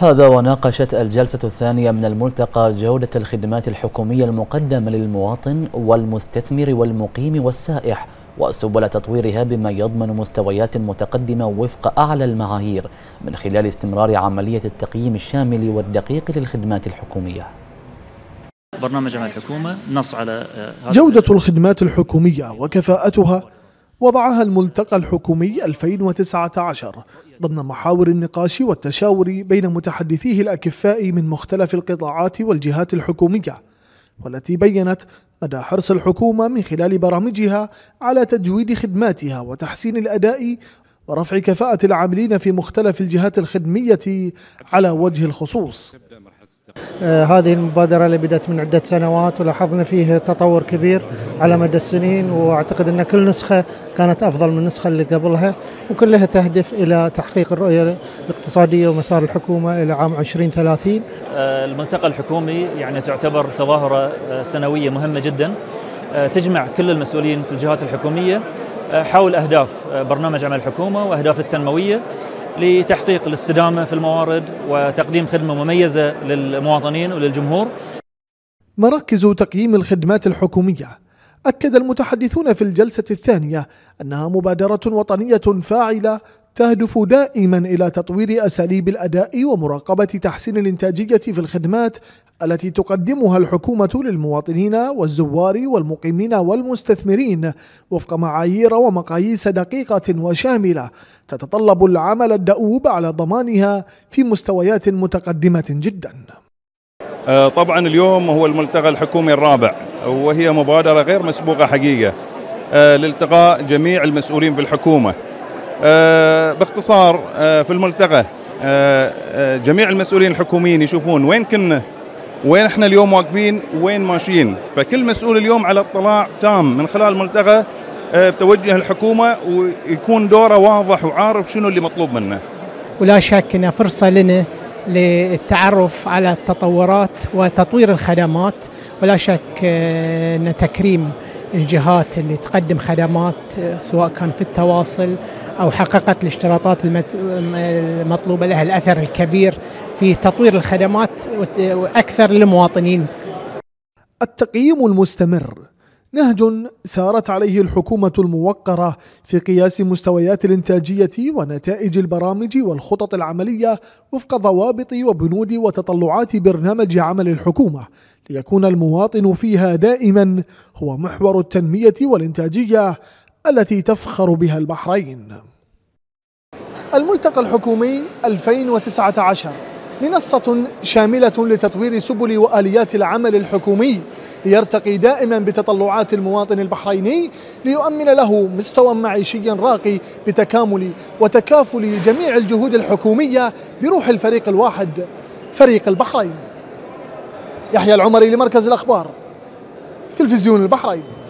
هذا وناقشت الجلسة الثانية من الملتقى جودة الخدمات الحكومية المقدمة للمواطن والمستثمر والمقيم والسائح وسبل تطويرها بما يضمن مستويات متقدمة وفق أعلى المعايير من خلال استمرار عملية التقييم الشامل والدقيق للخدمات الحكومية. برنامج عمل الحكومة نص على جودة الخدمات الحكومية وكفاءتها وضعها الملتقى الحكومي 2019 ضمن محاور النقاش والتشاور بين متحدثيه الأكفاء من مختلف القطاعات والجهات الحكومية، والتي بيّنت مدى حرص الحكومة من خلال برامجها على تجويد خدماتها وتحسين الأداء ورفع كفاءة العاملين في مختلف الجهات الخدمية على وجه الخصوص. هذه المبادرة اللي بدأت من عدة سنوات ولاحظنا فيه تطور كبير على مدى السنين، واعتقد ان كل نسخة كانت افضل من النسخة اللي قبلها، وكلها تهدف الى تحقيق الرؤية الاقتصادية ومسار الحكومة الى عام 2030. الملتقى الحكومي يعني تعتبر تظاهرة سنوية مهمة جدا تجمع كل المسؤولين في الجهات الحكومية حول اهداف برنامج عمل الحكومة واهداف التنموية لتحقيق الاستدامة في الموارد وتقديم خدمة مميزة للمواطنين وللجمهور. مراكز تقييم الخدمات الحكومية. أكد المتحدثون في الجلسة الثانية أنها مبادرة وطنية فاعلة تهدف دائما إلى تطوير أساليب الأداء ومراقبة تحسين الإنتاجية في الخدمات التي تقدمها الحكومة للمواطنين والزوار والمقيمين والمستثمرين وفق معايير ومقاييس دقيقة وشاملة تتطلب العمل الدؤوب على ضمانها في مستويات متقدمة جدا. طبعا اليوم هو الملتقى الحكومي الرابع، وهي مبادرة غير مسبوقة حقيقة لالتقاء جميع المسؤولين في الحكومة. باختصار في الملتقى جميع المسؤولين الحكوميين يشوفون وين كنا، وين احنا اليوم واقفين، وين ماشيين، فكل مسؤول اليوم على اطلاع تام من خلال الملتقى بتوجه الحكومة ويكون دوره واضح وعارف شنو اللي مطلوب منه. ولا شك انها فرصة لنا للتعرف على التطورات وتطوير الخدمات، ولا شك ان تكريم الجهات اللي تقدم خدمات سواء كان في التواصل أو حققت الاشتراطات المطلوبة لها الأثر الكبير في تطوير الخدمات وأكثر للمواطنين. التقييم المستمر نهج سارت عليه الحكومة الموقرة في قياس مستويات الإنتاجية ونتائج البرامج والخطط العملية وفق ضوابط وبنود وتطلعات برنامج عمل الحكومة، ليكون المواطن فيها دائما هو محور التنمية والإنتاجية التي تفخر بها البحرين. الملتقى الحكومي 2019 منصة شاملة لتطوير سبل وآليات العمل الحكومي ليرتقي دائما بتطلعات المواطن البحريني ليؤمن له مستوى معيشي راقي بتكامل وتكافل جميع الجهود الحكومية بروح الفريق الواحد، فريق البحرين. يحيى العمري لمركز الأخبار، تلفزيون البحرين.